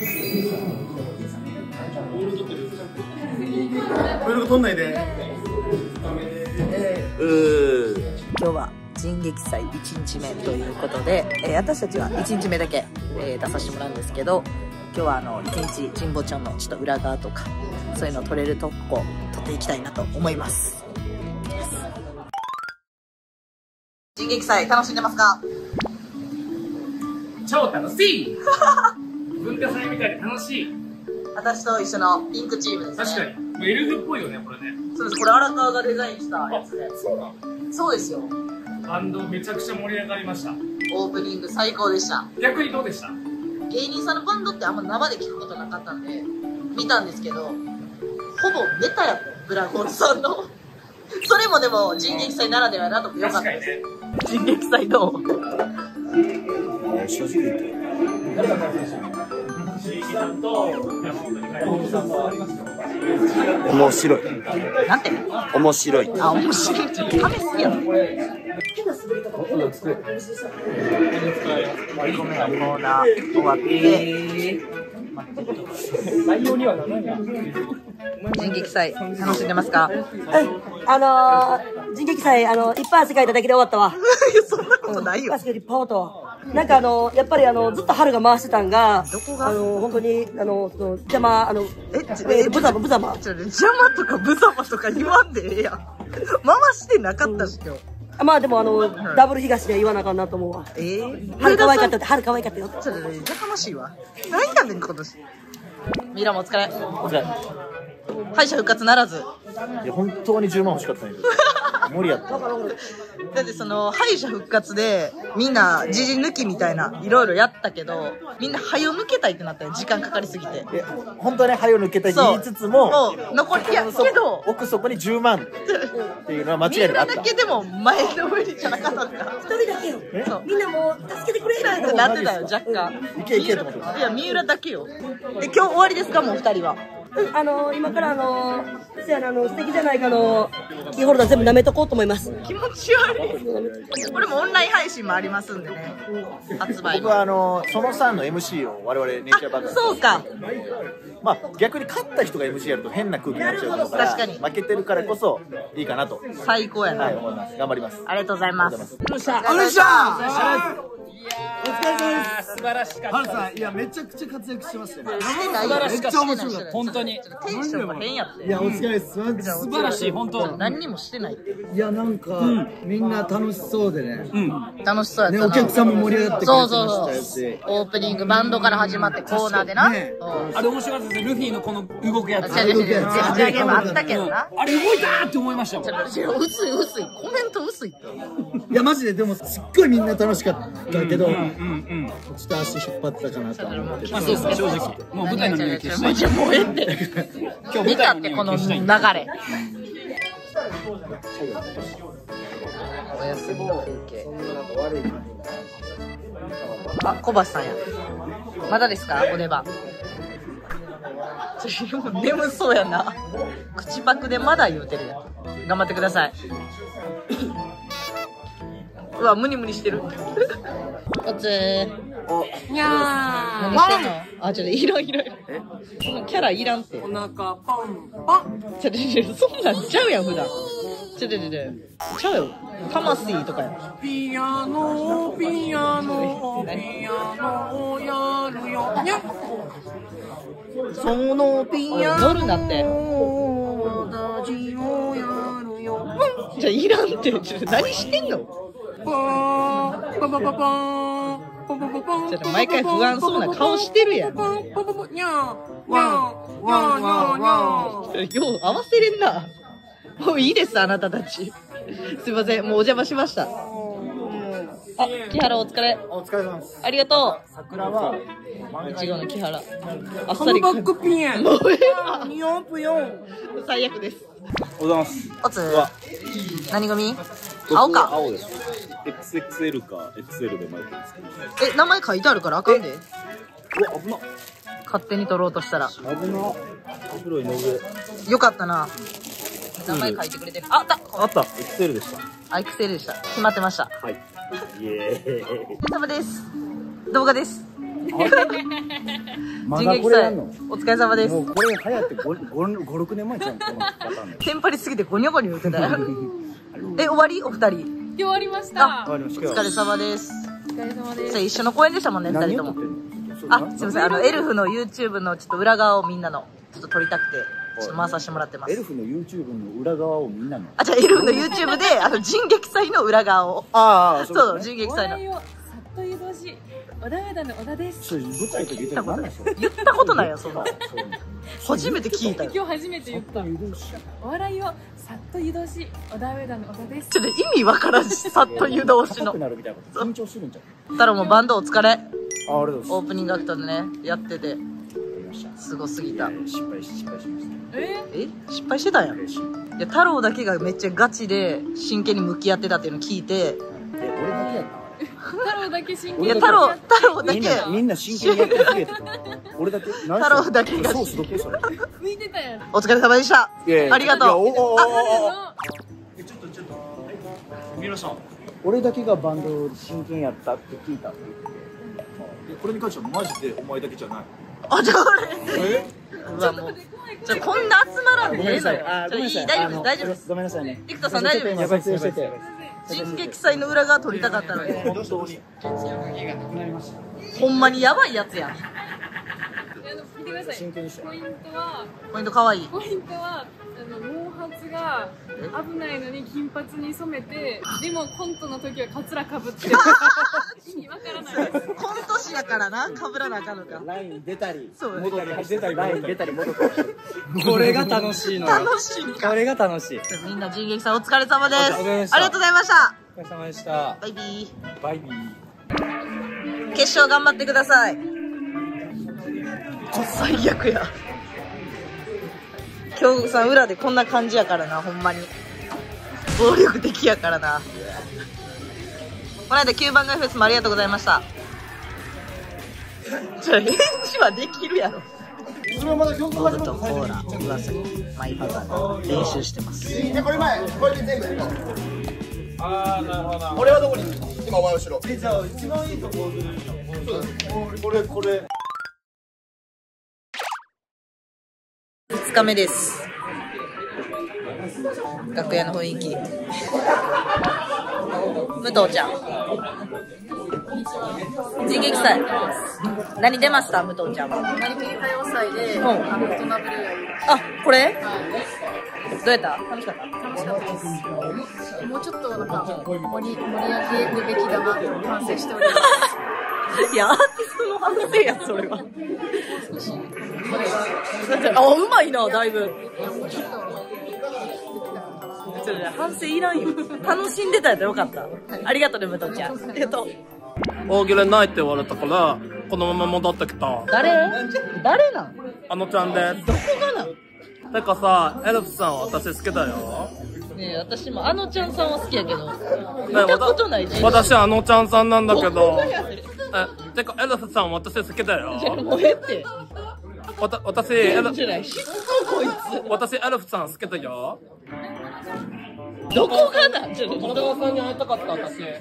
ブログ撮んないで。 今日は人劇祭1日目ということで、私たちは1日目だけ、出させてもらうんですけど、今日は1日神保町のちょっと裏側とかそういうの撮れるとこ撮っていきたいなと思います。人劇祭楽しんでますか？ 超楽しい文化祭みたいで楽しい。 私と一緒のピンクチームですね。 確かにエルフっぽいよね、これね。 そうです。これ荒川がデザインしたやつで。 そうなの。 そうですよ。 バンドめちゃくちゃ盛り上がりました。 オープニング最高でした。 逆にどうでした？ 芸人さんのバンドってあんま生で聞くことなかったんで見たんですけど、ほぼネタやったブラゴンさんのそれもでも人劇祭ならではだとよかったです。人劇祭どう？ 正直言って。面白い。 なんて？ 面白い。 あ、面白い。ちょっと試すぎやろ。割り込みのコーナー終わって、 内容にはならない。 人劇祭楽しんでますか？ 人劇祭、いっぱい汗かいただけで終わったわ。 いや、そんなことないよ。 いっぱいと。なんかやっぱりずっと春が回してたんが、 どこが本当に、邪魔、ブザマ。 邪魔とかブザマとか言わんでええやん。回してなかったし、今日。 まあでもダブル東では言わなあかんなと思うわ。春可愛かったって、春可愛かったよ。 ちょっとね、やかましいわ。何やねん、今年。ミラもお疲れ。 お疲れ。 敗者復活ならず。 いや、本当に10万欲しかったんやけど。無理やった。 だって敗者復活で、みんな、時事抜きみたいな、いろいろやったけど、みんな、早抜けたいってなったよ。時間かかりすぎて。 本当はね、早抜けたい言いつつも、 もう、残り、いや、けど、 奥底に10万っていうのは間違いなくあった。 みんなだけでも、前のめりじゃなかったんだ。 一人だけよ。みんなもう、助けてくれってなってたよ、若干。 いけいけと思って。 いや、三浦だけよ。今日終わりですか、もう2人は。 今から素敵じゃないかキーホルダー全部舐めとこうと思います。 気持ち悪い。これもオンライン配信もありますんでね。発売僕はその3の MC を我々ネイチャーバカそうか。 まあ逆に勝った人が MC やると変な空気になっちゃうから、 確かに負けてるからこそいいかなと。 最高やな。 はい、思います。頑張ります。 ありがとうございます。 ありがとうございます。 お疲れ様でした。 お疲れ様です。素晴らしかった。 ハルさん、いや、めちゃくちゃ活躍してましたよね。 素晴らしかった。 めっちゃ面白かった。 本当に。 テンションが変やって。 いや、お疲れです。 素晴らしい、本当。 何にもしてない。 いや、なんか、みんな楽しそうでね。 楽しそうやったな。 お客さんも盛り上がってくれてましたそうし。 オープニングバンドから始まってコーナーでな。 あれ面白かったですね。ルフィのこの動くやつ。 打ち上げもあったけどな。 あれ動いたーって思いましたもん。 薄い。コメント薄いって。 いや、マジで、でも、すっごいみんな楽しかったけど、ちょっと足引っ張ったかなと思って。 まあそうですね、正直。もう舞台の見消したい。 もうええって。今日見たってこの流れ。お休みの風景。あ、小橋さんや。まだですか、お出番。眠そうやな。口パクでまだ言うてるやん。頑張ってください。うわ、ムニムニしてる。おつー。 にゃ何してんの？あ、ちょっといらん。そのキャラいらんって。 ー。お腹パンパン。 そんなんちゃうやん、普段。ちゃうよ。魂とかや。 ピアノをやるよ。にゃ。 そのピアノ。乗るなって。じゃいらんって。何してんの？ パーパパパパーン。 ちょっと毎回不安そうな顔してるやん。よう合わせれんな。もういいです、あなたたち。すいません、もうお邪魔しました。あ、木原お疲れ。 お疲れ様です。 ありがとう。 桜は、 いちごの木原。あっハさり。 ムバックピエン。 もうええわ。 ニョンプヨン。 最悪です。 おはようございます。 おつ何組？青か。 青です。XXL か XL で巻いてるんですけど。 名前書いてあるからあかんで。 うわ、危な。 勝手に取ろうとしたら。 危な。黒いの上。 よかったな。名前書いてくれてる。あった。 あった。XL でした。 あ、エクセルでした。決まってました。 はい。イエーイ。 お疲れ様です。動画です。 ま人劇祭だこれやんの？ お疲れ様です。 もうこれ流行って5、6年前じゃん、このパターンで。 テンパりすぎてゴニョゴニョ言ってたよ。終わりお二人。 今日終わりました。 お疲れ様です。 お疲れ様です。 それ一緒の公演でしたもんね、二人とも。あ、すいません。エルフの YouTube のちょっと裏側をみんなの、ちょっと撮りたくて、ちょっと回させてもらってます。 エルフの YouTube の裏側をみんなの。 あ、じゃあエルフの YouTube で、人劇祭の裏側を。 ああ、 そう、人劇祭の。 お笑いをさっと移動し、小田上田の小田です。 そう、舞台と言ってたら何それ。 言ったことないよ、そんな。初めて聞いたよ。 今日初めて言った。お笑いをさっと移動し、小田上田の小田です。 ちょっと意味わからんし、さっと湯通しの高く。なるみたいなこと緊張するんじゃん。 太郎もバンドお疲れ。 ありがとうございます。 オープニングアクトでね、やってて、すごすぎた。 失敗しました。 失敗してたんやん。いや、太郎だけがめっちゃガチで真剣に向き合ってたっていうの聞いて、 俺だけやった太郎だけ真剣いや、 に。 太郎だけ、 みんな真剣にやってくれとか。俺だけ太郎だけがソースどこそれ。 浮いてたやん。 お疲れ様でした。ありがとう。 見ましょう。 俺だけがバンド真剣やったって聞いた。 これに関してはマジでお前だけじゃない。 あ、じゃあ俺。うわ、もう。こんな集まらんでええのよ。 ごめんなさい。 大丈夫です、大丈夫です。 ごめんなさいね。 生田さん大丈夫です。 撮影してて。 人劇祭の裏側撮りたかったのに。 本当に。 ほんまにやばいやつやん。 聞いてください。 真剣にした。 ポイントは、 ポイントかわいい。 毛髪が危ないのに金髪に染めて、でもコントの時はカツラかぶってる。意味わからないです。 コント師やからな、かぶらなあかんのか。 ライン出たり、 そう戻ったり、出たり、ライン出たり、戻ったり。 これが楽しいのよ。 楽しいか。 これが楽しい。 みんな人劇祭お疲れ様です。ありお疲れ様でしたがとうございました。 お疲れ様でした。 バイビー。 バイビー。 決勝頑張ってください。最悪や。京極さん裏でこんな感じやからな、ほんまに。暴力的やからな。この間9番街フェスもありがとうございました。返事はできるやろ。ボブとコーラ、岩崎、マイパターン練習してます。 これ前、これで全部やるの。 あー、なるほど。 俺はどこにいるの？今お前後ろ。 じゃあ一番いいとここれ。 2日目です。楽屋の雰囲気。武藤ちゃん。人劇祭。何出ました武藤ちゃんは。 マリピー歌謡祭で、大人ぶりあ、これ？どうやった？楽しかった？ 楽しかったです。もうちょっとなんか盛り上げるべきだなと反省しております。 いや、アーティストの反省や、それは。あ、うまいな、だいぶ。反省いらんよ。楽しんでたやったらよかった。ありがとうね、武藤ちゃん。 大喜利ないって言われたから、このまま戻ってきた。 誰なんあのちゃんです。 どこがなんてかさ、エルフさんは私好きだよ。 ねえ、私もあのちゃんさんは好きやけど、見たことない人私あのちゃんさんなんだけどどこがやねん。 てかエルフさん私好きだよ。 もうええって。 私エルじゃない。しつこいこいつ。 私エルフさん好きだよ。 どこがなんじゃね小川さんに会いたかった私。嬉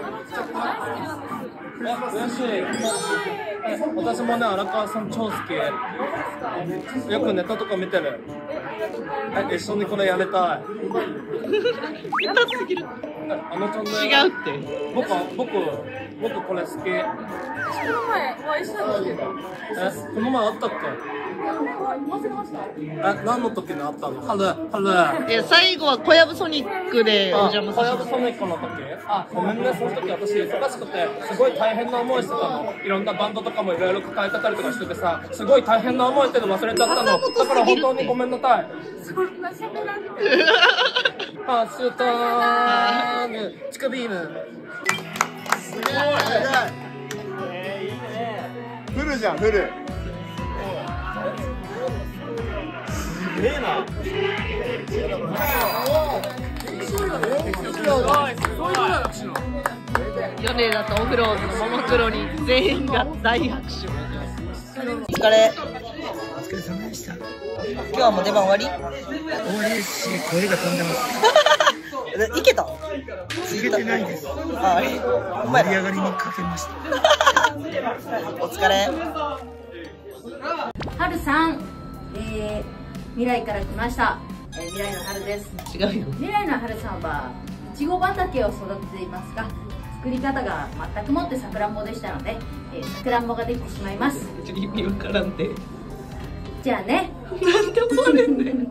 しい。私もね、荒川さん超好き。よくネタとか見てる。一緒にこれやりたい。 やらすぎる。 あのちゃんね。 違うって。 僕これ好き。 この前お会いしたんですけど、 この前会ったっけ？ 忘れました。 何の時に会ったの？春。 いや、最後は小籔ソニックでお邪魔させて。 小籔ソニックの時？あ、ごめんね、その時私忙しくて、すごい大変な思いしてたの。いろんなバンドとかもいろいろ抱えてたりとかしててさ、すごい大変な思いしてるの忘れちゃったの。だから本当にごめんなさい。 そんな喋らんで。 ハッシュタグ、チクビーム。 すごい。フルじゃん、フル。 すげえな。 米田とオフローズのももクロに全員が大拍手。お疲れ。 お疲れ様でした。 今日はもう出番終わり？ 終わりですし、声が飛んでます。 いけた？ いけてないです。 あれ？ 盛り上がりにかけました。 お疲れ。 はるさん、未来から来ました、未来の春です。 違うよ。 未来の春さんはいちご畑を育てていますが、作り方が全くもってさくらんぼでしたので、さくらんぼができてしまいます。 意味わからんて。 じゃあね。 なんで思われんねん。